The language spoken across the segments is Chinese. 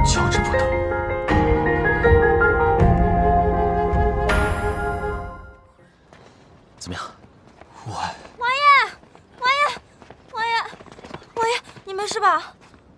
求之不得。怎么样？ 王爷，你没事吧？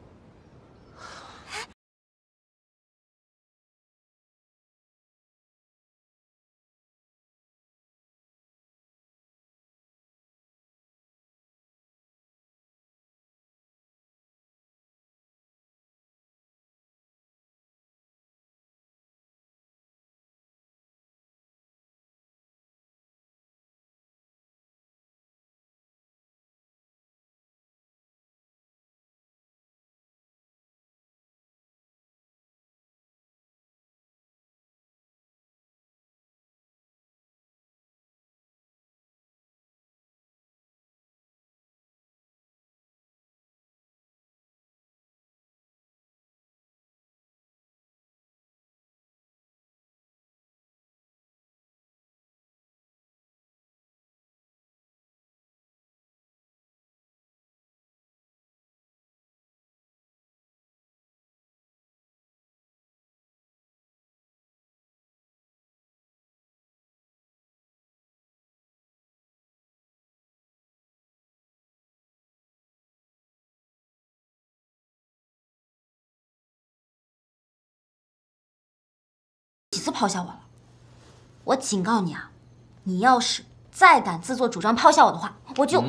几次抛下我了，我警告你啊！你要是再敢自作主张抛下我的话，我就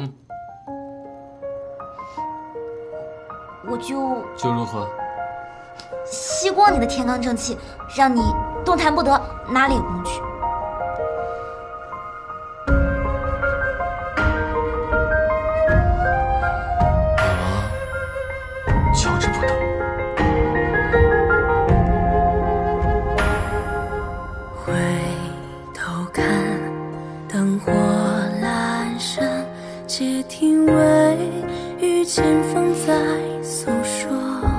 如何？ 吸光你的天罡正气，让你动弹不得，哪里也不能去。 大王，求之不得。 灯火阑珊，且听微雨清风在诉说。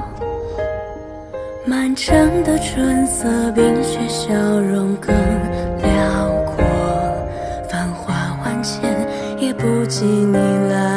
满城的春色，冰雪笑容更辽阔。繁华万千，也不及你来。